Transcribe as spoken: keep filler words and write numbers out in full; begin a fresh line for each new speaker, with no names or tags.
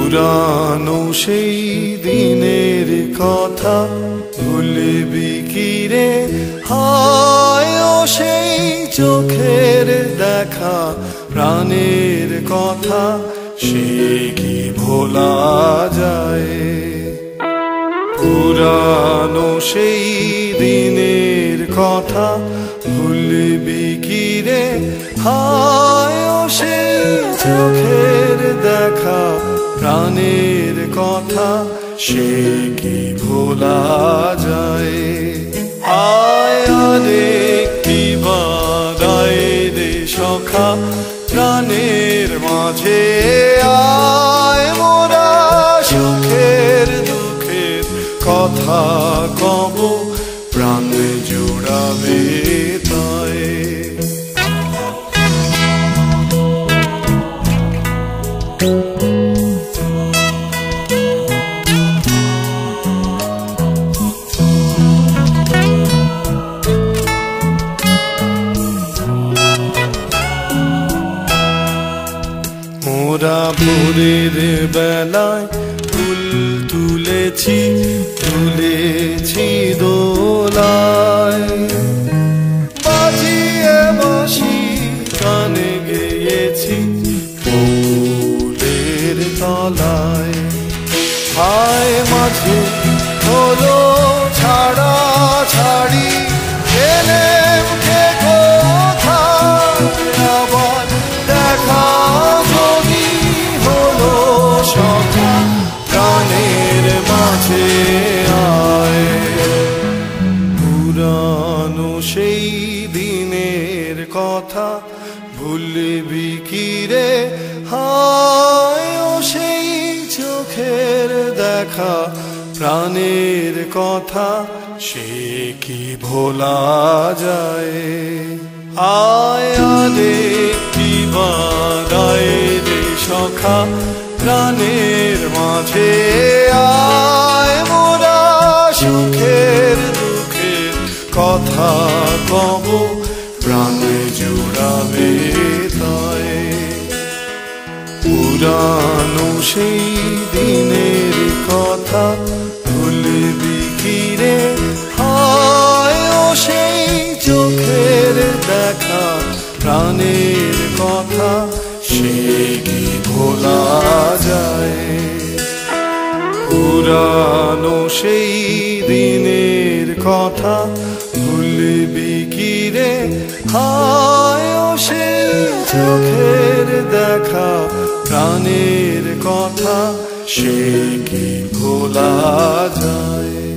পুরানো সেই দিনের কথা ভুলবি কি রে? হায় ও সেই চোখের দেখা, প্রাণের কথা সে কি ভোলা যায়? পুরানো সেই দিনের কথা ভুলবি কি রে? হায় ও সেই চোখের দেখা, প্রাণের কথা সে কি ভোলা যায়? আয় আরে কি বাদায় রে সখা, প্রাণের মাঝে আয় মোরা সুখের দুঃখের কথা কব, প্রাণ জুড়াবে তাই। মোরা ভোরের বেলায় ফুল তুলেছি, তুলেছি দোলায়, বাজিয়ে বাঁশি গানে গেয়েছি ফুলের তলায়। হায় মাঝে হলো ছাড়া ছাড়ি, এলে উঠে কোথায় আবার দেখা যদি হলো সখা, প্রাণের মাঝে আয়। পুরানো সেই দিনের কথা ভুলবি কি রে? হায় ও সেই চোখের দেখা, প্রাণের কথা সে কি ভোলা যায়? আয় আরে কি বাদায় রে সখা, প্রাণের মাঝে আয় মোরা সুখের দুঃখের কথা কব, প্রাণ জুড়াবে তাই। পুরানো সেই দিনের কথা ভুলবি কি রে? হায় ও সেই চোখের দেখা, প্রাণের কথা সে কি ভোলা যায়? পুরানো সেই দিনের কথা ভুলবি কি রে? হায় ও সেই চোখের দেখা, প্রাণের কথা সে কি ভোলা যায়?